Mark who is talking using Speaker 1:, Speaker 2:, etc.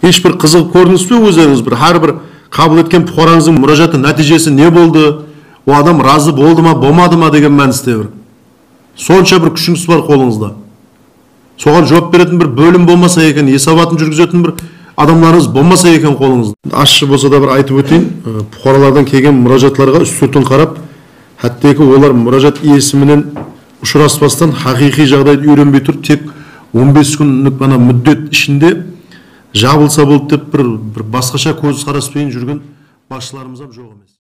Speaker 1: ешбір қызығып көрдіңіз бе өздеріңіз? Бір har bir қабыл еткен бұқараңыздың мұражаты нәтижесі не болды? О адам разы болды ма, болмады ма деген мәністе бір. Сонша бір күшіңіз бар қолыңызда. Соған жауап беретін бір бөлім болмаса екен, есабатын жүргізетін бір адамдарыңыз болмаса екен қолыңызда. Ащы болса да бір айтып өтейін. Бұқаралардан келген мұражатларға үстіртін қарап, хәттеки олар мұражат иесіменен ұшыраспастан хақиқи жағдайды үйренбей тұрып, тек 15 күндік бана мүддет ішінде жабылса болды деп бір басқаша көз қараспен жүрген басшыларымыз жоқ емес.